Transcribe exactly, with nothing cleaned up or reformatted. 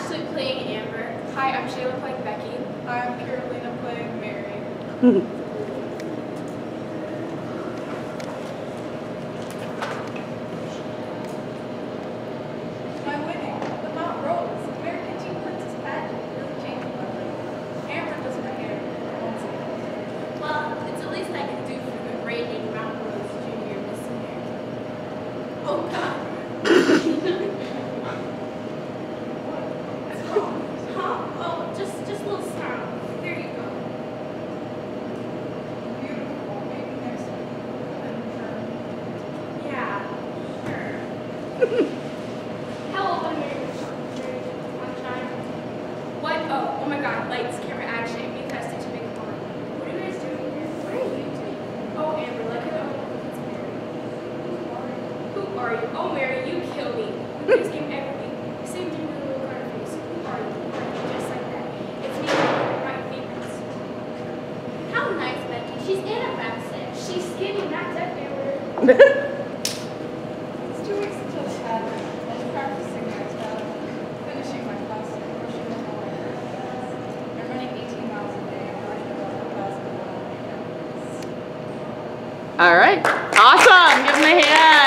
Ashley playing Amber. Hi, I'm Shayla playing Becky. Hi, I'm Carolina playing Mary. I'm winning. The Mount Rose. American Teen Princess pageant really changed my life. Amber does my hair once a month. Well, it's the least I can do for the reigning Mount Rose Junior Miss America. Oh God. What's wrong? Huh? Oh, just just a little sound. There you go. Beautiful. Maybe next week. Yeah, sure. Hello, I'm Mary. Sunshine. What? Oh, oh my God! Lights, camera, action. We have such a big one. What are you guys doing here? What are you doing? Oh, Amber, let it go. It's Mary. Who are you? Oh, Mary, you kill me. We play this game every week. Same thing with a little card face. Who are you? Who are you? Just like that. It's me, my favorites. How nice, Becky. She's anorexic. She's skinny, not that Amber. It's two weeks until the pageant. I was practicing next battle, finishing my class, and rushing to home. I'm running eighteen miles a day. I'm running about one thousand miles. All right. Awesome. Give them a hand.